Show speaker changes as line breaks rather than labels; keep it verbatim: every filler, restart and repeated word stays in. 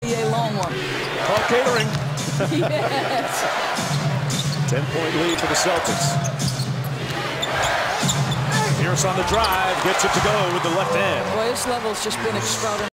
A long one.
Call catering.
Yes.
ten-point lead for the Celtics. Pierce on the drive, gets it to go with the left hand.
Boy, his level's just been extraordinary.